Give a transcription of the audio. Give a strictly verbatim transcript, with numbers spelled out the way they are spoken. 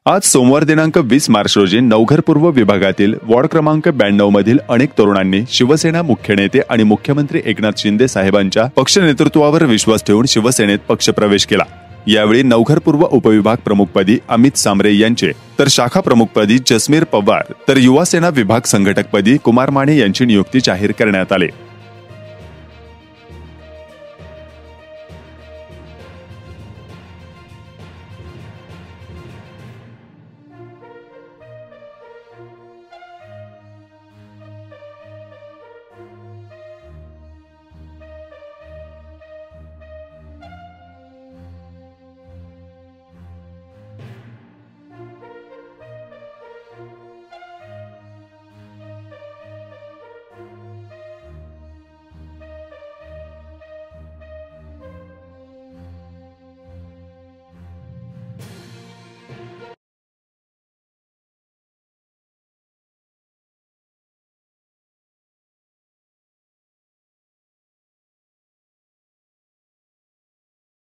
आज सोमवार दिनांक वीस मार्च रोजी नवघर पूर्व विभागातील वॉर्ड क्रमांक ब्याण्णव मधील अनेक तरुणांनी शिवसेना मुख्य नेते आणि मुख्यमंत्री एकनाथ शिंदे साहेबांच्या पक्ष नेतृत्वावर विश्वास ठेवून शिवसेनेत पक्षप्रवेश केला। यावेळी नवघर पूर्व उपविभाग प्रमुखपदी अमित सांबरे यांचे, तर शाखा प्रमुखपदी जसमीर पवार, तर युवा सेना विभाग संघटकपदी कुमार माने यांची नियुक्ती जाहीर करण्यात आली।